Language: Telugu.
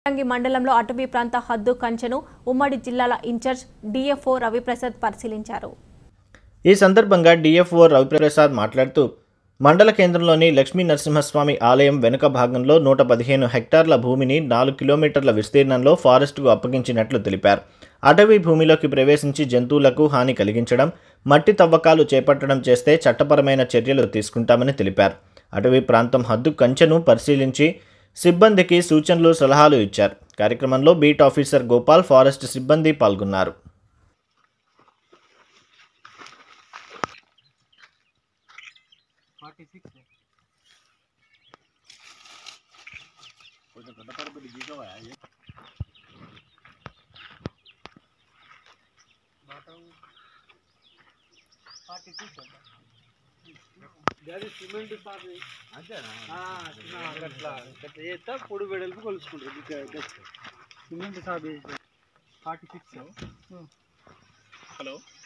మండలంలో అటవీ ప్రాంత హద్దు కంచెను ఉమ్మడి జిల్లాల ఇన్ఛార్జ్ డిఎఫ్ఓ రవిప్రసాద్ పరిశీలించారు. ఈ సందర్భంగా డిఎఫ్ఓ రవిప్రసాద్ మాట్లాడుతూ మండల కేంద్రంలోని లక్ష్మీ నరసింహస్వామి ఆలయం వెనుక భాగంలో 115 హెక్టార్ల భూమిని 4 కిలోమీటర్ల విస్తీర్ణంలో ఫారెస్ట్కు అప్పగించినట్లు తెలిపారు. అటవీ భూమిలోకి ప్రవేశించి జంతువులకు హాని కలిగించడం, మట్టి తవ్వకాలు చేపట్టడం చేస్తే చట్టపరమైన చర్యలు తీసుకుంటామని తెలిపారు. అటవీ ప్రాంతం హద్దు కంచెను పరిశీలించి సిబ్బందికి సూచనలు సలహాలు ఇచ్చారు. కార్యక్రమంలో బీట్ ఆఫీసర్ గోపాల్, ఫారెస్ట్ సిబ్బంది పాల్గొన్నారు. సిమెంట్ పొడి వెడల్పు కొలుసుకుంటారు. సిమెంట్ సాబ్ 46. హలో.